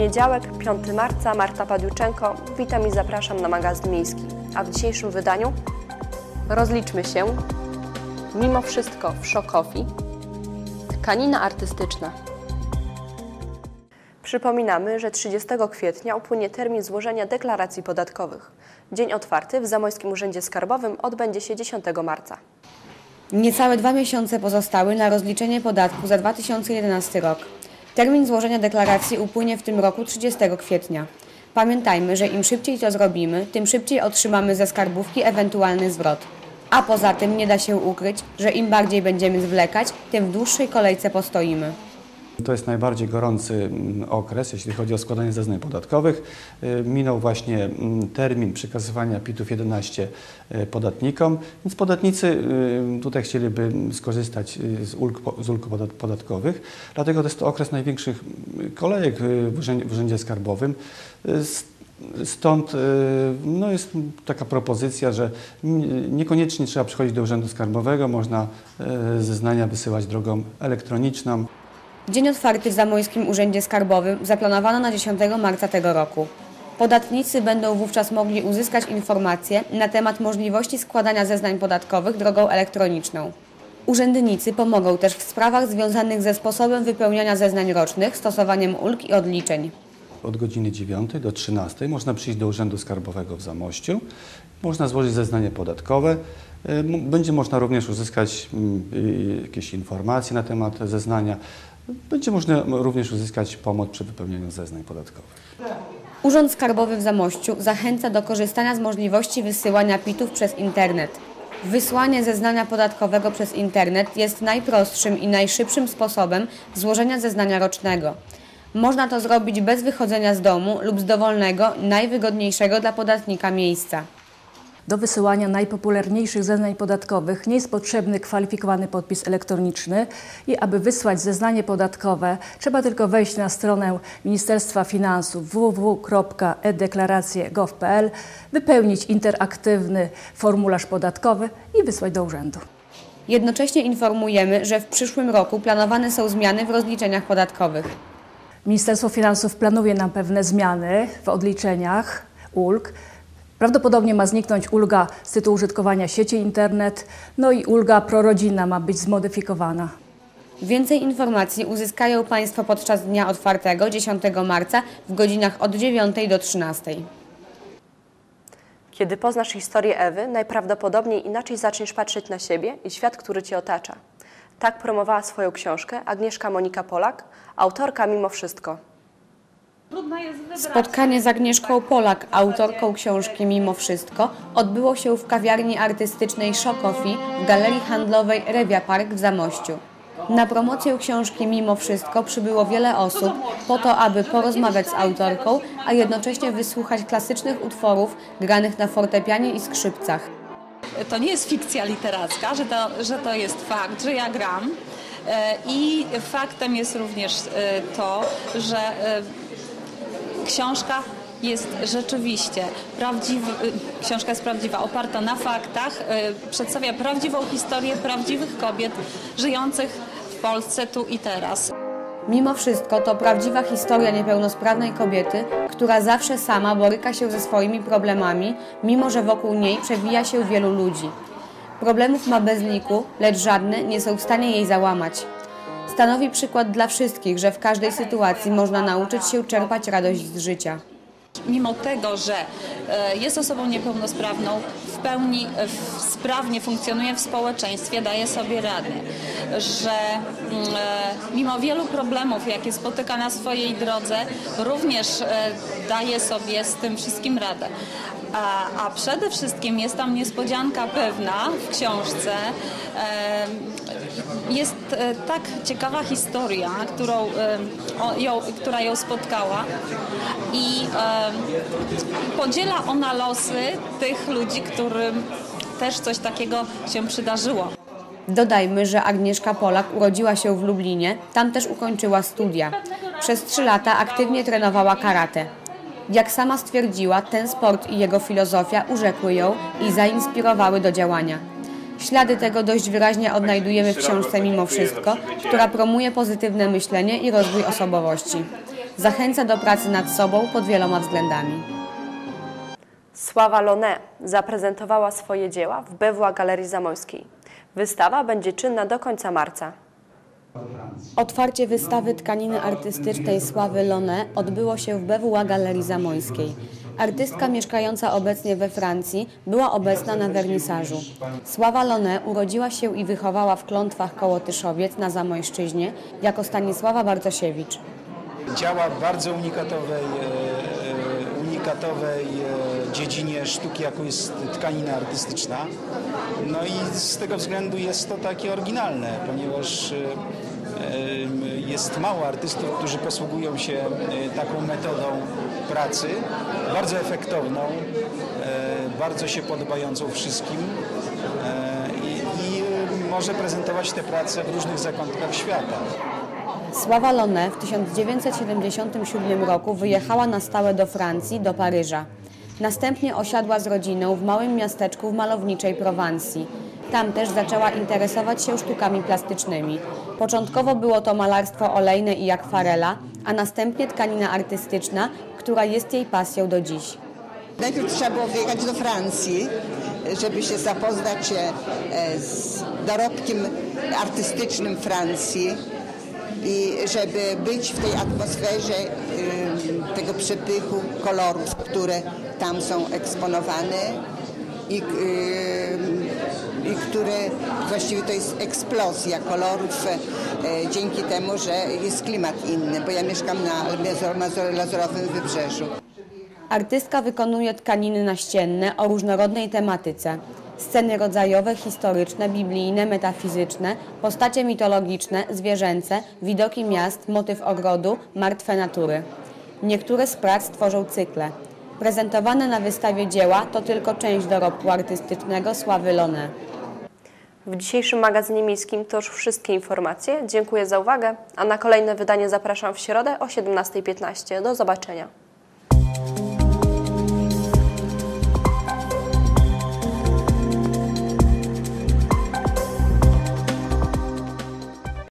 Poniedziałek, 5 marca, Marta Padiuczenko. Witam i zapraszam na magazyn miejski. A w dzisiejszym wydaniu rozliczmy się mimo wszystko w Szokofi. Tkanina artystyczna. Przypominamy, że 30 kwietnia upłynie termin złożenia deklaracji podatkowych. Dzień otwarty w Zamojskim Urzędzie Skarbowym odbędzie się 10 marca. Niecałe 2 miesiące pozostały na rozliczenie podatku za 2011 rok. Termin złożenia deklaracji upłynie w tym roku 30 kwietnia. Pamiętajmy, że im szybciej to zrobimy, tym szybciej otrzymamy ze skarbówki ewentualny zwrot. A poza tym nie da się ukryć, że im bardziej będziemy zwlekać, tym w dłuższej kolejce postoimy. To jest najbardziej gorący okres, jeśli chodzi o składanie zeznań podatkowych. Minął właśnie termin przekazywania PIT-ów 11 podatnikom, więc podatnicy tutaj chcieliby skorzystać z ulg podatkowych. Dlatego to jest to okres największych kolejek w Urzędzie Skarbowym. Stąd jest taka propozycja, że niekoniecznie trzeba przychodzić do Urzędu Skarbowego, można zeznania wysyłać drogą elektroniczną. Dzień otwarty w Zamojskim Urzędzie Skarbowym zaplanowano na 10 marca tego roku. Podatnicy będą wówczas mogli uzyskać informacje na temat możliwości składania zeznań podatkowych drogą elektroniczną. Urzędnicy pomogą też w sprawach związanych ze sposobem wypełniania zeznań rocznych, stosowaniem ulg i odliczeń. Od godziny 9 do 13 można przyjść do Urzędu Skarbowego w Zamościu. Można złożyć zeznanie podatkowe. Będzie można również uzyskać jakieś informacje na temat zeznania. Będzie można również uzyskać pomoc przy wypełnianiu zeznań podatkowych. Urząd Skarbowy w Zamościu zachęca do korzystania z możliwości wysyłania PIT-ów przez internet. Wysłanie zeznania podatkowego przez internet jest najprostszym i najszybszym sposobem złożenia zeznania rocznego. Można to zrobić bez wychodzenia z domu lub z dowolnego, najwygodniejszego dla podatnika miejsca. Do wysyłania najpopularniejszych zeznań podatkowych nie jest potrzebny kwalifikowany podpis elektroniczny i aby wysłać zeznanie podatkowe, trzeba tylko wejść na stronę Ministerstwa Finansów www.edeklaracje.gov.pl, wypełnić interaktywny formularz podatkowy i wysłać do urzędu. Jednocześnie informujemy, że w przyszłym roku planowane są zmiany w rozliczeniach podatkowych. Ministerstwo Finansów planuje nam pewne zmiany w odliczeniach ulg. Prawdopodobnie ma zniknąć ulga z tytułu użytkowania sieci internet, i ulga prorodzinna ma być zmodyfikowana. Więcej informacji uzyskają Państwo podczas dnia otwartego 10 marca w godzinach od 9 do 13. Kiedy poznasz historię Ewy, najprawdopodobniej inaczej zaczniesz patrzeć na siebie i świat, który Cię otacza. Tak promowała swoją książkę Agnieszka Monika Polak, autorka Mimo wszystko. Spotkanie z Agnieszką Polak, autorką książki Mimo wszystko, odbyło się w kawiarni artystycznej Szokofi w Galerii Handlowej Rewia Park w Zamościu. Na promocję książki Mimo wszystko przybyło wiele osób po to, aby porozmawiać z autorką, a jednocześnie wysłuchać klasycznych utworów granych na fortepianie i skrzypcach. To nie jest fikcja literacka, że to jest fakt, że ja gram i faktem jest również to, że książka jest rzeczywiście książka jest prawdziwa, oparta na faktach, przedstawia prawdziwą historię prawdziwych kobiet żyjących w Polsce tu i teraz. Mimo wszystko to prawdziwa historia niepełnosprawnej kobiety, która zawsze sama boryka się ze swoimi problemami, mimo że wokół niej przewija się wielu ludzi. Problemów ma bez liku, lecz żadne nie są w stanie jej załamać. Stanowi przykład dla wszystkich, że w każdej sytuacji można nauczyć się czerpać radość z życia. Mimo tego, że jest osobą niepełnosprawną, w pełni sprawnie funkcjonuje w społeczeństwie, daje sobie radę, że mimo wielu problemów, jakie spotyka na swojej drodze, również daje sobie z tym wszystkim radę. A przede wszystkim jest tam niespodzianka pewna w książce. Jest tak ciekawa historia, która ją spotkała i podziela ona losy tych ludzi, którym też coś takiego się przydarzyło. Dodajmy, że Agnieszka Polak urodziła się w Lublinie, tam też ukończyła studia. Przez 3 lata aktywnie trenowała karate. Jak sama stwierdziła, ten sport i jego filozofia urzekły ją i zainspirowały do działania. Ślady tego dość wyraźnie odnajdujemy w książce Mimo wszystko, która promuje pozytywne myślenie i rozwój osobowości. Zachęca do pracy nad sobą pod wieloma względami. Sława Lonet zaprezentowała swoje dzieła w BWA Galerii Zamojskiej. Wystawa będzie czynna do końca marca. Otwarcie wystawy tkaniny artystycznej Sławy Lonet odbyło się w BWA Galerii Zamojskiej. Artystka mieszkająca obecnie we Francji była obecna na wernisażu. Sława Lonet urodziła się i wychowała w Klątwach koło Tyszowiec na Zamojszczyźnie jako Stanisława Bartosiewicz. Działa w bardzo unikatowej dziedzinie sztuki, jaką jest tkanina artystyczna. No i z tego względu jest to takie oryginalne, ponieważ jest mało artystów, którzy posługują się taką metodą pracy, bardzo efektowną, bardzo się podobającą wszystkim i może prezentować te prace w różnych zakątkach świata. Sława Lonet w 1977 roku wyjechała na stałe do Francji, do Paryża. Następnie osiadła z rodziną w małym miasteczku w malowniczej Prowansji. Tam też zaczęła interesować się sztukami plastycznymi. Początkowo było to malarstwo olejne i akwarela, a następnie tkanina artystyczna, która jest jej pasją do dziś. Najpierw trzeba było wyjechać do Francji, żeby się zapoznać z dorobkiem artystycznym Francji i żeby być w tej atmosferze tego przepychu kolorów, które tam są eksponowane i które właściwie to jest eksplozja kolorów dzięki temu, że jest klimat inny, bo ja mieszkam na Lazurowym Wybrzeżu. Artystka wykonuje tkaniny naścienne o różnorodnej tematyce. Sceny rodzajowe, historyczne, biblijne, metafizyczne, postacie mitologiczne, zwierzęce, widoki miast, motyw ogrodu, martwe natury. Niektóre z prac tworzą cykle. Prezentowane na wystawie dzieła to tylko część dorobku artystycznego Sławy Lonet. W dzisiejszym magazynie miejskim to już wszystkie informacje. Dziękuję za uwagę, a na kolejne wydanie zapraszam w środę o 17:15. Do zobaczenia.